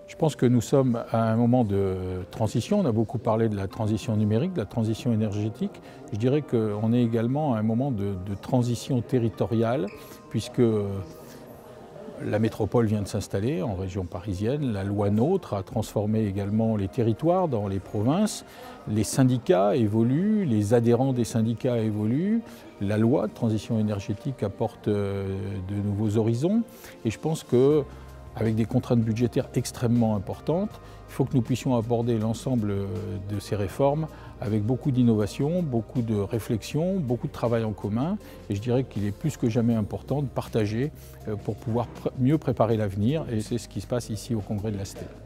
Je pense que nous sommes à un moment de transition. On a beaucoup parlé de la transition numérique, de la transition énergétique. Je dirais qu'on est également à un moment de transition territoriale, puisque la métropole vient de s'installer en région parisienne. La loi NOTRe a transformé également les territoires dans les provinces. Les syndicats évoluent, les adhérents des syndicats évoluent. La loi de transition énergétique apporte de nouveaux horizons. Et je pense qu'avec des contraintes budgétaires extrêmement importantes, il faut que nous puissions aborder l'ensemble de ces réformes avec beaucoup d'innovation, beaucoup de réflexion, beaucoup de travail en commun. Et je dirais qu'il est plus que jamais important de partager pour pouvoir mieux préparer l'avenir. Et c'est ce qui se passe ici au Congrès de la STEL.